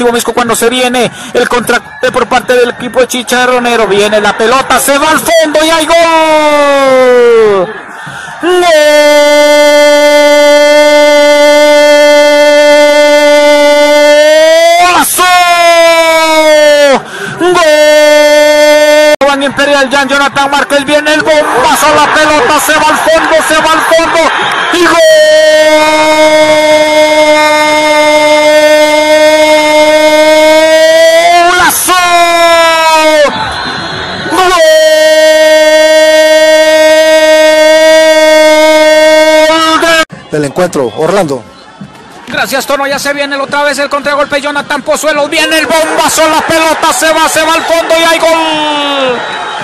Deportivo Misco cuando se viene el contraataque por parte del equipo de Chicharronero. Viene la pelota, se va al fondo y hay gol. ¡Golazo! ¡Gol! Imperial Jan Jonathan Márquez, viene el bombazo, la pelota se va al fondo y golazo. ¡Gol! Del encuentro, Orlando. Gracias, Tono, ya se viene otra vez el contragolpe. Jonathan Pozuelos, viene el bombazo, la pelota se va al fondo y hay gol.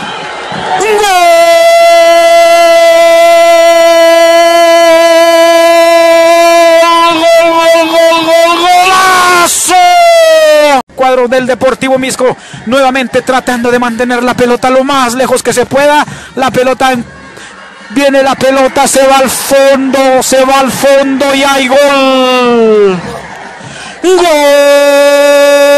¡Golazo! Cuadro del Deportivo Misco, nuevamente tratando de mantener la pelota lo más lejos que se pueda. La pelota viene, la pelota se va al fondo y hay gol. ¡Gol!